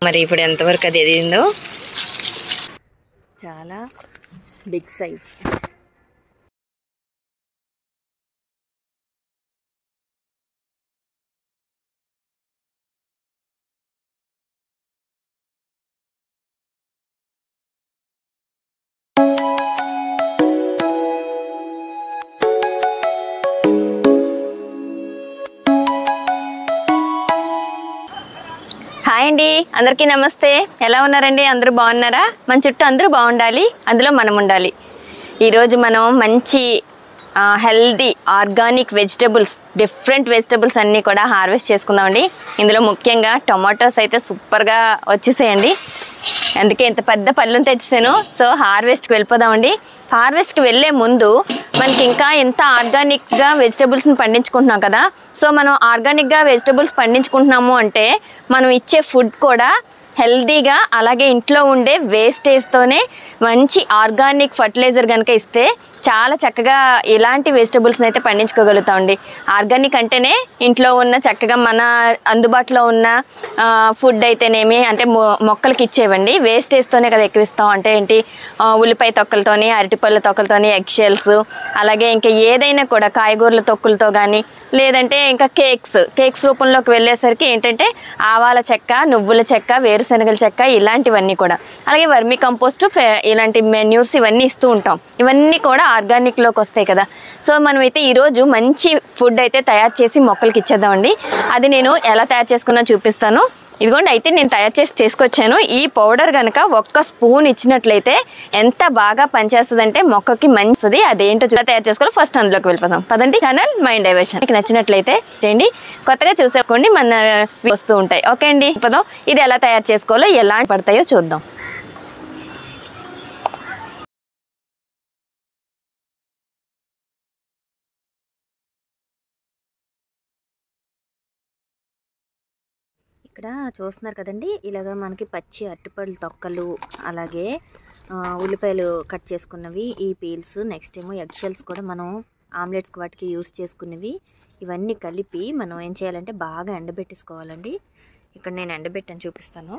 మరి ఇప్పుడు ఎంతవరకు అది ఎదిగిందో. చాలా బిగ్ సైజ్. హాయ్ అండి, అందరికీ నమస్తే. ఎలా ఉన్నారండి? అందరూ బాగున్నారా? మన చుట్టూ అందరూ బాగుండాలి, అందులో మనం ఉండాలి. ఈరోజు మనం మంచి healthy organic vegetables, different vegetables అన్నీ కూడా హార్వెస్ట్ చేసుకుందామండి. ఇందులో ముఖ్యంగా టొమాటోస్ అయితే సూపర్గా వచ్చేసాయండి. అందుకే ఇంత పెద్ద పళ్ళుని తెచ్చేసాను. సో హార్వెస్ట్కి వెళ్ళిపోదామండి. హార్వెస్ట్కి వెళ్ళే ముందు మనకి ఇంకా ఎంత ఆర్గానిక్గా వెజిటబుల్స్ని పండించుకుంటున్నాం కదా. సో మనం ఆర్గానిక్గా వెజిటబుల్స్ పండించుకుంటున్నాము అంటే మనం ఇచ్చే ఫుడ్ కూడా హెల్దీగా, అలాగే ఇంట్లో ఉండే వేస్టేజ్తోనే మంచి ఆర్గానిక్ ఫర్టిలైజర్ కనుక ఇస్తే చాలా చక్కగా ఇలాంటి వెజిటబుల్స్ని అయితే పండించుకోగలుగుతామండి. ఆర్గానిక్ అంటేనే ఇంట్లో ఉన్న చక్కగా మన అందుబాటులో ఉన్న ఫుడ్ అయితేనేమి, అంటే మొక్కలకి ఇచ్చేవండి. వేస్టేజ్తోనే కదా ఎక్కువ ఇస్తాం. అంటే ఏంటి, ఉల్లిపాయ తొక్కలతోని, అరటిపళ్ళ తొక్కలతోని, ఎగ్ షెల్స్, అలాగే ఇంకా ఏదైనా కూడా కాయగూరల తొక్కులతో కానీ, లేదంటే ఇంకా కేక్స్ రూపంలోకి వెళ్ళేసరికి ఏంటంటే ఆవాల చెక్క, నువ్వుల చెక్క, వేరుశనగల చెక్క, ఇలాంటివన్నీ కూడా, అలాగే వర్మీ కంపోస్ట్, ఇలాంటి మెన్యూర్స్ ఇవన్నీ ఇస్తూ ఉంటాం. ఇవన్నీ కూడా ఆర్గానిక్లోకి వస్తాయి కదా. సో మనమైతే ఈరోజు మంచి ఫుడ్ అయితే తయారు చేసి మొక్కలకి ఇచ్చేద్దామండి. అది నేను ఎలా తయారు చేసుకున్నా చూపిస్తాను. ఇదిగోండి, అయితే నేను తయారు చేసి తీసుకొచ్చాను. ఈ పౌడర్ కనుక 1 స్పూన్ ఇచ్చినట్లయితే ఎంత బాగా పనిచేస్తుందంటే మొక్కకి మంచిది. అదేంటో తయారు చేసుకోవాలి. ఫస్ట్ అందులోకి వెళ్ళిపోదాం పదండి. Channel Mind Diversion. మీకు నచ్చినట్లయితే చేయండి, కొత్తగా చూసేసుకోండి, మన వస్తూ ఉంటాయి. ఓకే అండి, పదం ఇది ఎలా తయారు చేసుకోవాలో, ఎలా పడతాయో చూద్దాం. ఇక్కడ చూస్తున్నారు కదండి, ఇలాగ మనకి పచ్చి అరటిపళ్ళ తొక్కలు, అలాగే ఉల్లిపాయలు కట్ చేసుకున్నవి, ఈ పీల్స్, నెక్స్ట్ ఏమో ఎగ్ షెల్స్ కూడా మనం ఆమ్లెట్స్కి వాటికి యూస్ చేసుకున్నవి, ఇవన్నీ కలిపి మనం ఏం చేయాలంటే బాగా ఎండబెట్టేసుకోవాలండి. ఇక్కడ నేను ఎండబెట్టని చూపిస్తాను.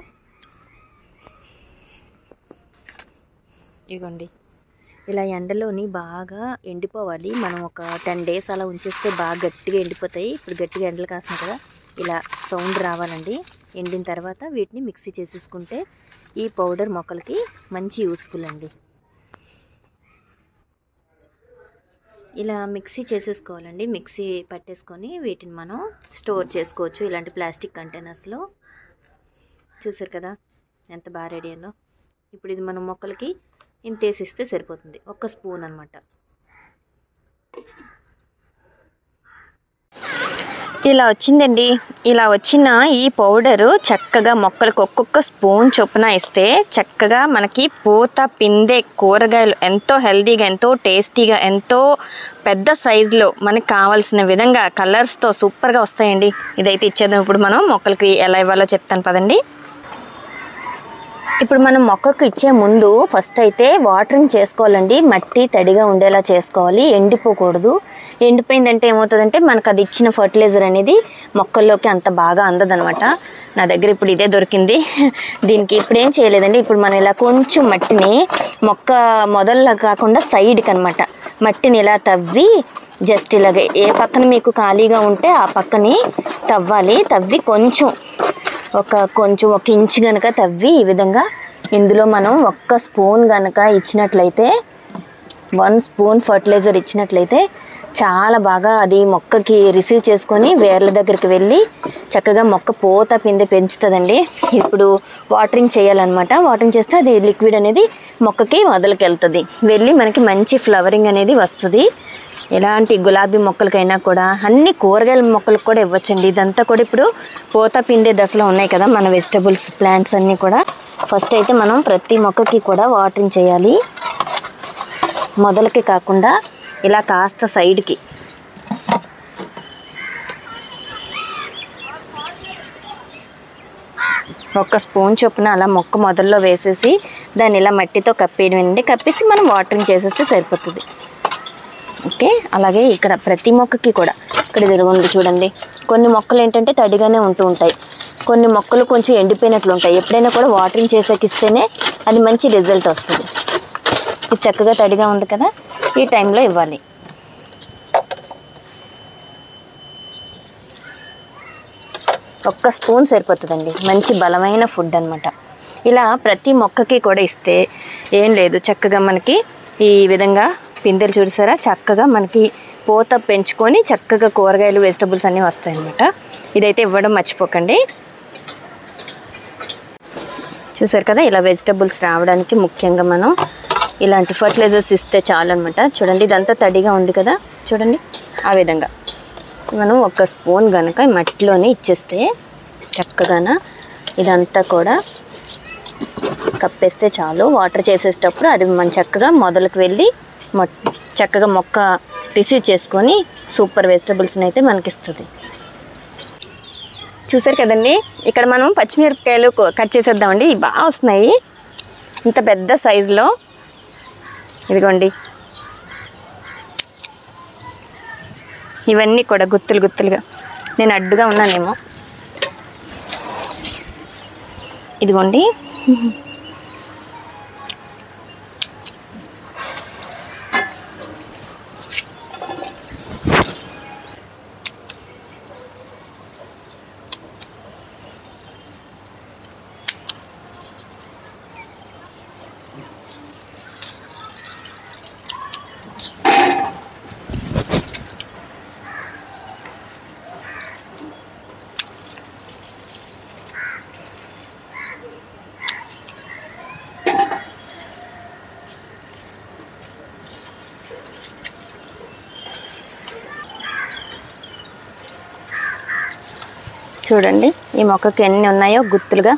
ఇదిగోండి, ఇలా ఎండలోని బాగా ఎండిపోవాలి. మనం ఒక 10 days అలా ఉంచేస్తే బాగా గట్టిగా ఎండిపోతాయి. ఇప్పుడు గట్టిగా ఎండలు కాస్తున్నాయి కదా, ఇలా సౌండ్ రావాలండి. ఎండిన తర్వాత వీటిని మిక్సీ చేసేసుకుంటే ఈ పౌడర్ మొక్కలకి మంచి యూస్ఫుల్ అండి. ఇలా మిక్సీ చేసేసుకోవాలండి. మిక్సీ పట్టేసుకొని వీటిని మనం స్టోర్ చేసుకోవచ్చు ఇలాంటి ప్లాస్టిక్ కంటైనర్స్లో. చూసారు కదా ఎంత బాగా రెడీ అయిందో. ఇప్పుడు ఇది మనం మొక్కలకి ఇంత వేసిస్తే సరిపోతుంది. 1 స్పూన్ అనమాట. ఇలా వచ్చిందండి. ఇలా వచ్చిన ఈ పౌడరు చక్కగా మొక్కలకు ఒక్కొక్క స్పూన్ చొప్పున ఇస్తే చక్కగా మనకి పూత పిందే కూరగాయలు ఎంతో హెల్తీగా, ఎంతో టేస్టీగా, ఎంతో పెద్ద సైజులో మనకి కావాల్సిన విధంగా కలర్స్తో సూపర్గా వస్తాయండి. ఇదైతే ఇచ్చేద్దాం. ఇప్పుడు మనం మొక్కలకి ఎలా ఇవ్వాలో చెప్తాను పదండి. ఇప్పుడు మనం మొక్కకు ఇచ్చే ముందు ఫస్ట్ అయితే వాటరింగ్ చేసుకోవాలండి. మట్టి తడిగా ఉండేలా చేసుకోవాలి, ఎండిపోకూడదు. ఎండిపోయిందంటే ఏమవుతుందంటే మనకు అది ఇచ్చిన ఫర్టిలైజర్ అనేది మొక్కల్లోకి అంత బాగా అందదనమాట. నా దగ్గర ఇప్పుడు ఇదే దొరికింది. దీనికి ఇప్పుడు ఏం చేయలేదండి. ఇప్పుడు మనం ఇలా కొంచెం మట్టిని మొక్క మొదల్లో కాకుండా సైడ్కి అనమాట మట్టిని ఇలా తవ్వి, జస్ట్ ఇలాగే ఏ పక్కన మీకు ఖాళీగా ఉంటే ఆ పక్కని తవ్వాలి. తవ్వి కొంచెం 1 ఇంచ్ కనుక తవ్వి ఈ విధంగా ఇందులో మనం 1 స్పూన్ కనుక ఇచ్చినట్లయితే, 1 స్పూన్ ఫర్టిలైజర్ ఇచ్చినట్లయితే చాలా బాగా అది మొక్కకి రిసీవ్ చేసుకొని వేర్ల దగ్గరికి వెళ్ళి చక్కగా మొక్క పూత పిందె పెంచుతుందండి. ఇప్పుడు వాటరింగ్ చేయాలన్నమాట. వాటరింగ్ చేస్తే అది లిక్విడ్ అనేది మొక్కకి మొదలుకి వెళ్తుంది, వెళ్ళి మనకి మంచి ఫ్లవరింగ్ అనేది వస్తుంది. ఎలాంటి గులాబీ మొక్కలకైనా కూడా, అన్ని కూరగాయల మొక్కలకు కూడా ఇవ్వచ్చండి. ఇదంతా కూడా ఇప్పుడు పూత పిండే దశలో ఉన్నాయి కదా మన వెజిటబుల్స్ ప్లాంట్స్ అన్నీ కూడా. ఫస్ట్ అయితే మనం ప్రతి మొక్కకి కూడా వాటరింగ్ చేయాలి. మొదలకి కాకుండా ఇలా కాస్త సైడ్కి. ఒక స్పూన్ చొప్పున అలా మొక్క మొదల్లో వేసేసి దాన్ని ఇలా మట్టితో కప్పేయడం, కప్పేసి మనం వాటరింగ్ చేసేస్తే సరిపోతుంది. ఓకే, అలాగే ఇక్కడ ప్రతి మొక్కకి కూడా ఇక్కడ ఉంది చూడండి. కొన్ని మొక్కలు ఏంటంటే తడిగానే ఉంటూ ఉంటాయి, కొన్ని మొక్కలు కొంచెం ఎండిపోయినట్లు ఉంటాయి. ఎప్పుడైనా కూడా వాటరింగ్ చేసాక ఇస్తేనే అది మంచి రిజల్ట్ వస్తుంది. ఇది చక్కగా తడిగా ఉంది కదా, ఈ టైంలో ఇవ్వాలి. ఒక్క స్పూన్ సరిపోతుందండి. మంచి బలమైన ఫుడ్ అనమాట. ఇలా ప్రతి మొక్కకి కూడా ఇస్తే ఏం లేదు, చక్కగా మనకి ఈ విధంగా పిందెలు చూసారా, చక్కగా మనకి పూత పెంచుకొని చక్కగా కూరగాయలు వెజిటబుల్స్ అన్నీ వస్తాయన్నమాట. ఇదైతే ఇవ్వడం మర్చిపోకండి. చూసారు కదా, ఇలా వెజిటబుల్స్ రావడానికి ముఖ్యంగా మనం ఇలాంటి ఫర్టిలైజర్స్ ఇస్తే చాలు అనమాట. చూడండి, ఇదంతా తడిగా ఉంది కదా, చూడండి ఆ విధంగా మనం ఒక స్పూన్ కనుక మట్టిలోనే ఇచ్చేస్తే చక్కగా ఇదంతా కూడా కప్పేస్తే చాలు. వాటర్ చేసేటప్పుడు అది మనం చక్కగా మొదలకు వెళ్ళి చక్కగా మొక్క రిసీవ్ చేసుకొని సూపర్ వెజిటబుల్స్ని అయితే మనకిస్తుంది. చూసారు కదండి, ఇక్కడ మనం పచ్చిమిరపకాయలు కట్ చేసేద్దామండి. బాగా వస్తున్నాయి ఇంత పెద్ద సైజులో. ఇదిగోండి, ఇవన్నీ కూడా గుత్తులు గుత్తులుగా. నేను అడ్డుగా ఉన్నానేమో. ఇదిగోండి, చూడండి ఈ మొక్కకి ఎన్ని ఉన్నాయో గుత్తులుగా.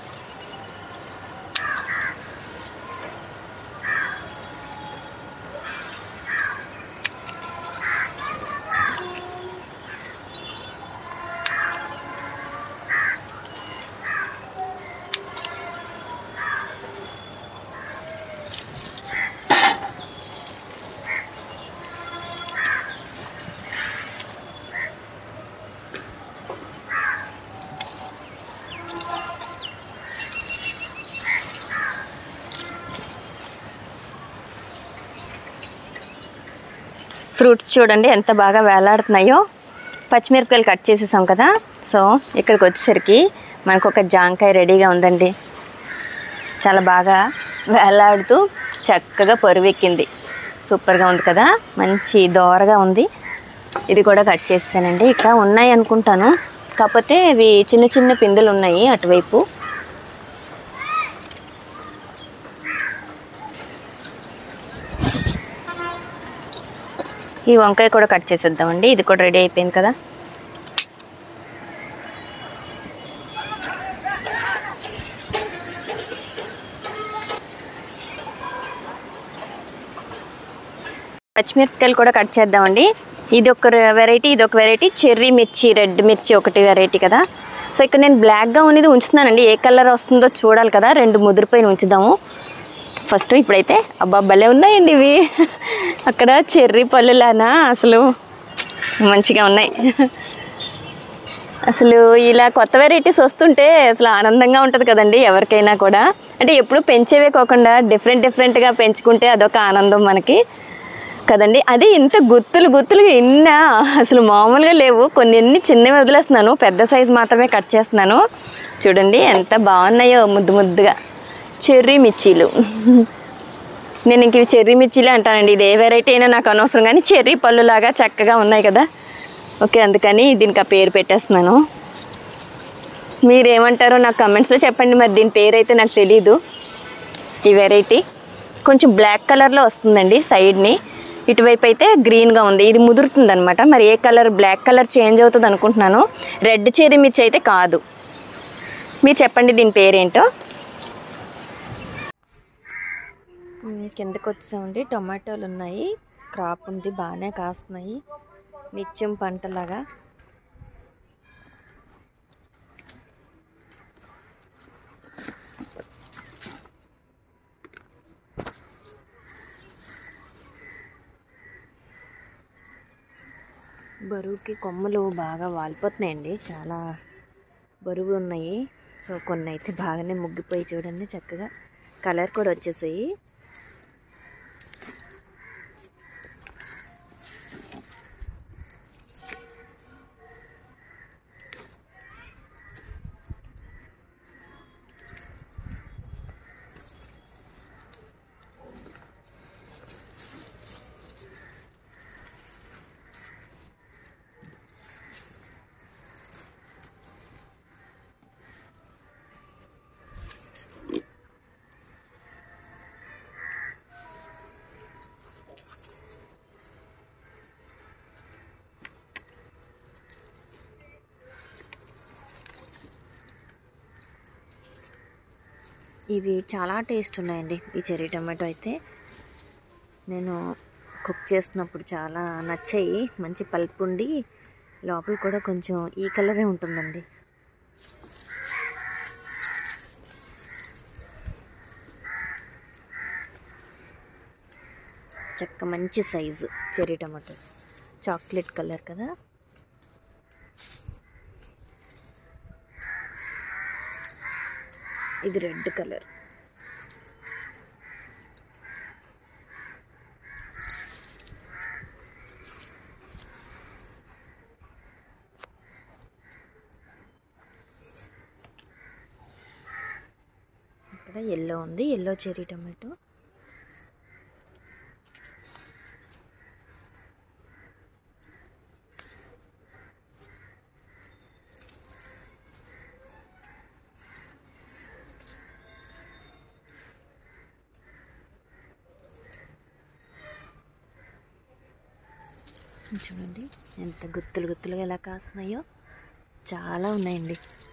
ఫ్రూట్స్ చూడండి ఎంత బాగా వేలాడుతున్నాయో. పచ్చిమిరపకాయలు కట్ చేసేసాం కదా, సో ఇక్కడికి వచ్చేసరికి మనకు ఒక జాంకాయ రెడీగా ఉందండి. చాలా బాగా వేలాడుతూ చక్కగా పొరువెక్కింది. సూపర్గా ఉంది కదా, మంచి దోరగా ఉంది. ఇది కూడా కట్ చేసానండి. ఇక్కడ ఉన్నాయి అనుకుంటాను, కాకపోతే ఇవి చిన్న చిన్న పిందెలు ఉన్నాయి అటువైపు. ఈ వంకాయ కూడా కట్ చేసేద్దామండి. ఇది కూడా రెడీ అయిపోయింది కదా. పచ్చిమిరపకాయలు కూడా కట్ చేద్దామండి. ఇది ఒక వెరైటీ, ఇది ఒక వెరైటీ. చెర్రీ మిర్చి, రెడ్ మిర్చి ఒకటి వెరైటీ కదా. సో ఇక్కడ నేను బ్లాక్గా ఉన్నది ఉంచుతున్నానండి. ఏ కలర్ వస్తుందో చూడాలి కదా. 2 ముదిరిపోయిన ఉంచుదాము ఫస్ట్. ఇప్పుడైతే అబ్బా భలే ఉన్నాయండి ఇవి. అక్కడ చెర్రీ పళ్ళులానా అసలు మంచిగా ఉన్నాయి. అసలు ఇలా కొత్త వెరైటీస్ వస్తుంటే అసలు ఆనందంగా ఉంటుంది కదండి ఎవరికైనా కూడా. అంటే ఎప్పుడు పెంచేవే కాకుండా డిఫరెంట్గా పెంచుకుంటే అదొక ఆనందం మనకి కదండి. అది ఇంత గుత్తులుగా ఇన్నా అసలు మామూలుగా లేవు. కొన్ని చిన్నవి వదిలేస్తున్నాను, పెద్ద సైజు మాత్రమే కట్ చేస్తున్నాను. చూడండి ఎంత బాగున్నాయో ముద్దుగా చెర్రీ మిర్చీలు. నేను ఇంక ఇవి చెర్రీ మిర్చీలే అంటానండి. ఇది ఏ వెరైటీ అయినా నాకు అనవసరం, కానీ చెర్రీ పళ్ళులాగా చక్కగా ఉన్నాయి కదా. ఓకే, అందుకని దీనికి ఆ పేరు పెట్టేస్తున్నాను. మీరేమంటారో నాకు కమెంట్స్లో చెప్పండి. మరి దీని పేరు అయితే నాకు తెలీదు. ఈ వెరైటీ కొంచెం బ్లాక్ కలర్లో వస్తుందండి సైడ్ని, ఇటువైపు అయితే గ్రీన్గా ఉంది. ఇది ముదురుతుంది అనమాట. మరి ఏ కలర్, బ్లాక్ కలర్ చేంజ్ అవుతుంది అనుకుంటున్నాను. రెడ్ చెర్రీ మిర్చి అయితే కాదు. మీరు చెప్పండి దీని పేరేంటో. కిందకు వచ్చామండి. టొమాటోలు ఉన్నాయి, క్రాప్ ఉంది, బాగానే కాస్తున్నాయి. మిర్చి పంటలాగా. బరువుకి కొమ్మలు బాగా వాలిపోతున్నాయండి, చాలా బరువు ఉన్నాయి. సో కొన్ని అయితే బాగానే ముగ్గిపోయి చూడండి, చక్కగా కలర్ కూడా వచ్చేసాయి. ఇవి చాలా టేస్ట్ ఉన్నాయండి. ఈ చెర్రీ టమాటో అయితే నేను కుక్ చేస్తున్నప్పుడు చాలా నచ్చాయి. మంచి పల్పు ఉండి లోపల కూడా కొంచెం ఈ కలరే ఉంటుందండి. చక్క మంచి size cherry tomato, chocolate colour కదా. ఇది రెడ్ కలర్. ఇక్కడ ఎల్లో ఉంది, ఎల్లో చెర్రీ టమాటో. చూడండి ఎంత గుత్తులు గుత్తులుగా ఎలా కాస్తున్నాయో, చాలా ఉన్నాయండి.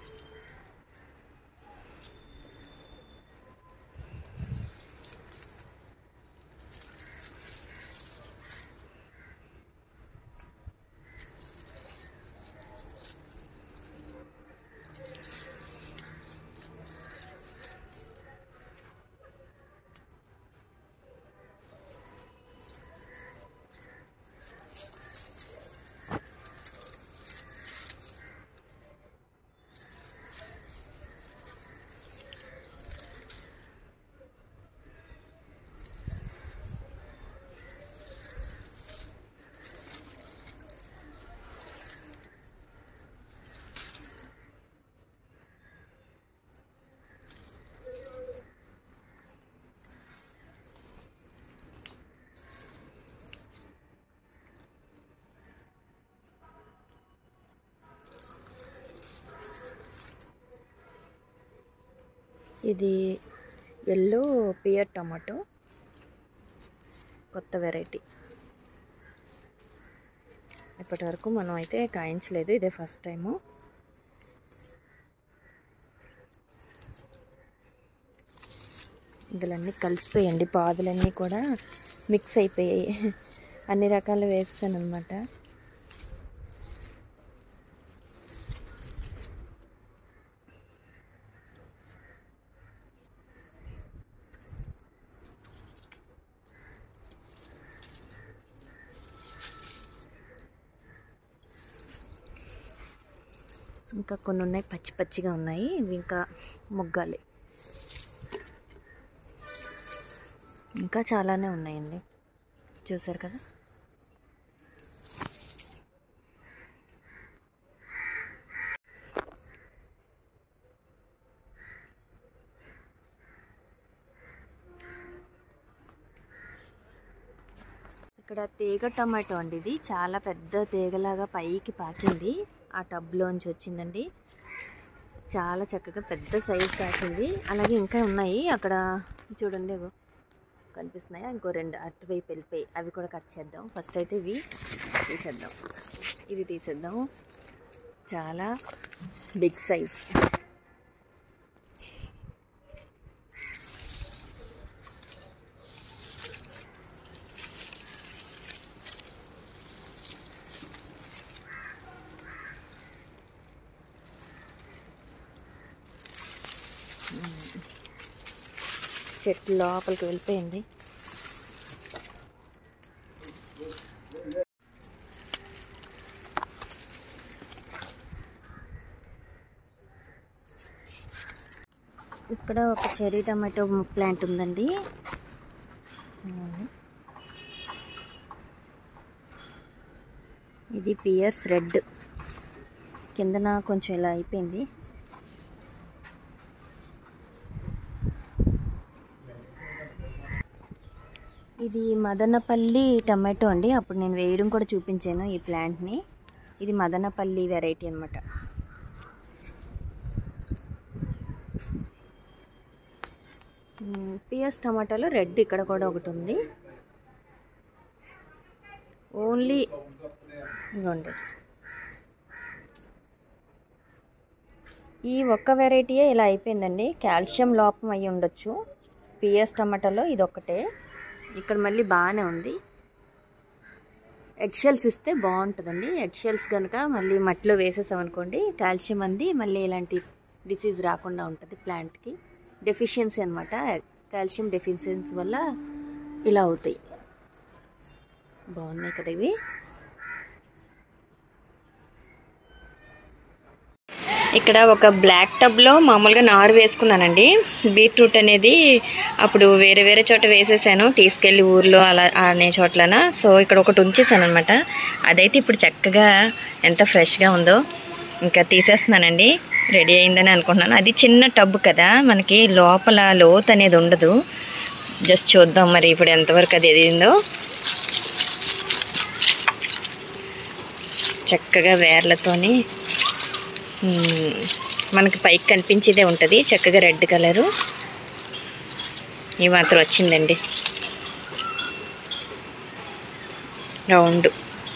ఇది ఎల్లో పియర్ టమాటో, కొత్త వెరైటీ. ఇప్పటి వరకు మనం అయితే కాయించలేదు, ఇదే ఫస్ట్ టైము. ఇందులన్నీ కలిసిపోయండి, పాదులన్నీ కూడా మిక్స్ అయిపోయాయి. అన్ని రకాలు వేస్తాను అన్నమాట. ఇంకా కొన్ని ఉన్నాయి, పచ్చి పచ్చిగా ఉన్నాయి, ఇవి ఇంకా మొగ్గాలి. ఇంకా చాలానే ఉన్నాయండి, చూసారు కదా. ఇక్కడ తీగ టమాటో అండి, ఇది చాలా పెద్ద తీగలాగా పైకి పాకింది, ఆ టబ్లోంచి వచ్చిందండి. చాలా చక్కగా పెద్ద సైజ్ కాసింది. అలాగే ఇంకా ఉన్నాయి అక్కడ చూడండి, అగో కనిపిస్తున్నాయా, ఇంకో రెండు అటువైపు వెళ్ళిపోయి, అవి కూడా కట్ చేద్దాం. ఫస్ట్ అయితే ఇవి తీసేద్దాం, ఇది తీసేద్దాం. చాలా బిగ్ సైజ్. చెట్టు లోపలికి వెళ్ళిపోయింది. ఇక్కడ ఒక చెర్రీ టమాటో ప్లాంట్ ఉందండి. ఇది పియర్స్ రెడ్, కిందన కొంచెం ఇలా అయిపోయింది. ఇది మదనపల్లి టమాటో అండి. అప్పుడు నేను వేయడం కూడా చూపించాను ఈ ప్లాంట్ని. ఇది మదనపల్లి వెరైటీ అనమాట. పియర్స్ టమాటాలో రెడ్ ఇక్కడ కూడా ఒకటి ఉంది. ఓన్లీ ఇదిగోండి, ఈ ఒక్క వెరైటీయే ఇలా అయిపోయిందండి. కాల్షియం లోపం అయి ఉండొచ్చు పియర్స్ టమాటాలో, ఇది ఒక్కటే. ఇక్కడ మళ్ళీ బాగానే ఉంది. ఎగ్షెల్స్ ఇస్తే బాగుంటుందండి. ఎగ్షెల్స్ కనుక మళ్ళీ మట్టిలో వేసేసామనుకోండి, కాల్షియం అంది మళ్ళీ ఇలాంటి డిసీజ్ రాకుండా ఉంటుంది ప్లాంట్కి. డెఫిషియన్సీ అనమాట, కాల్షియం డెఫిషియన్సీ వల్ల ఇలా అవుతాయి. బాగున్నాయి కదా ఇవి. ఇక్కడ ఒక బ్లాక్ టబ్లో మామూలుగా నారు వేసుకున్నానండి. బీట్రూట్ అనేది అప్పుడు వేరే వేరే చోట వేసేసాను, తీసుకెళ్ళి ఊర్లో అలా అనే చోట్లన. సో ఇక్కడ ఒకటి ఉంచేసాను అనమాట. అదైతే ఇప్పుడు చక్కగా ఎంత ఫ్రెష్గా ఉందో. ఇంకా తీసేస్తున్నానండి, రెడీ అయిందని అనుకుంటున్నాను. అది చిన్న టబ్ కదా, మనకి లోపల లోతు అనేది ఉండదు. జస్ట్ చూద్దాం మరి ఇప్పుడు ఎంతవరకు అది ఎదిగిందో. చక్కగా వేర్లతోని మనకి పైకి కనిపించేదే ఉంటుంది. చక్కగా రెడ్ కలరు ఈ మాత్రం వచ్చిందండి, రౌండ్.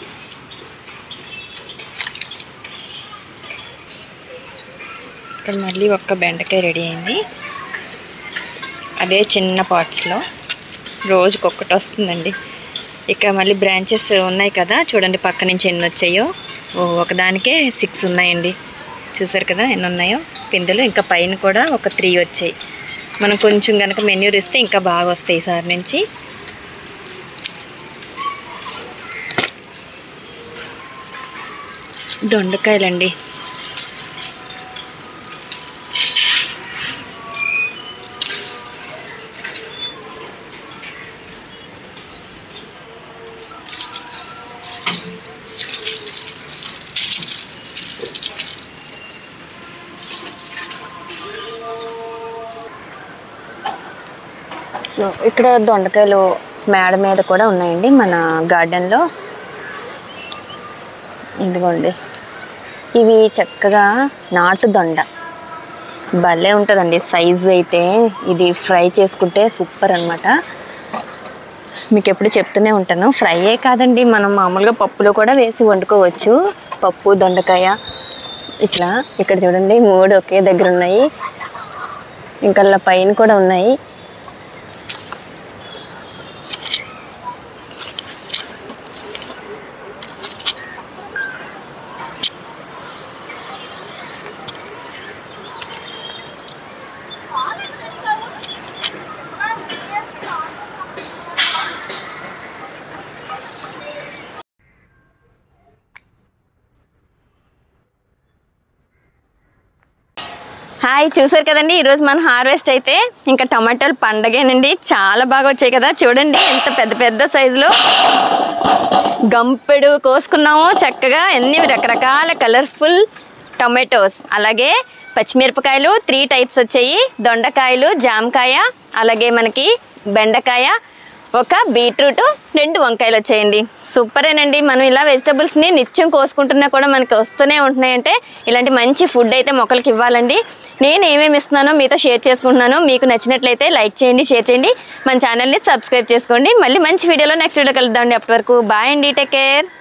ఇక్కడ మళ్ళీ ఒక్క బెండకాయ రెడీ అయింది. అదే చిన్న పాట్స్లో రోజుకొక్కటి వస్తుందండి. ఇక్కడ మళ్ళీ బ్రాంచెస్ ఉన్నాయి కదా, చూడండి పక్క నుంచి ఎన్ని వచ్చాయో. ఒకదానికే 6 ఉన్నాయండి. చూసారు కదా ఎన్ని ఉన్నాయో పిందెలు. ఇంకా పైన కూడా ఒక 3 వచ్చాయి. మనం కొంచెం కనుక మెన్యూర్ ఇస్తే ఇంకా బాగా వస్తాయి ఈసారి నుంచి. దొండకాయలండి, సో ఇక్కడ దొండకాయలు మేడ మీద కూడా ఉన్నాయండి మన గార్డెన్లో. ఇదిగోండి, ఇవి చక్కగా నాటు దొండ, భలే ఉంటుందండి సైజు అయితే. ఇది ఫ్రై చేసుకుంటే సూపర్ అనమాట. మీకు ఎప్పుడు చెప్తూనే ఉంటాను, ఫ్రైయే కాదండి, మనం మామూలుగా పప్పులో కూడా వేసి వండుకోవచ్చు. పప్పు, దొండకాయ ఇట్లా. ఇక్కడ చూడండి 3 ఒకే దగ్గర ఉన్నాయి. ఇంకా పైన కూడా ఉన్నాయి. హాయ్, చూసారు కదండి ఈరోజు మన హార్వెస్ట్ అయితే. ఇంకా టమాటాలు పండగేనండి, చాలా బాగా వచ్చాయి కదా. చూడండి ఎంత పెద్ద పెద్ద సైజులో గంపెడు కోసుకున్నాము. చక్కగా ఎన్ని రకరకాల కలర్ఫుల్ టమాటోస్, అలాగే పచ్చిమిరపకాయలు 3 టైప్స్ వచ్చాయి. దొండకాయలు, జామకాయ, అలాగే మనకి బెండకాయ, ఒక బీట్రూట్, 2 వంకాయలు వచ్చాయండి. సూపరేనండి. మనం ఇలా వెజిటబుల్స్ని నిత్యం కోసుకుంటున్నా కూడా మనకి వస్తూనే ఉంటున్నాయంటే ఇలాంటి మంచి ఫుడ్ అయితే మొక్కలకి ఇవ్వాలండి. నేను ఏమేమి ఇస్తున్నానో మీతో షేర్ చేసుకుంటున్నాను. మీకు నచ్చినట్లయితే లైక్ చేయండి, షేర్ చేయండి, మన ఛానల్ని సబ్స్క్రైబ్ చేసుకోండి. మళ్ళీ మంచి వీడియోలో నెక్స్ట్ వీడియో కలుద్దామండి. అప్పటి వరకు బాయ్ అండి, టేక్ కేర్.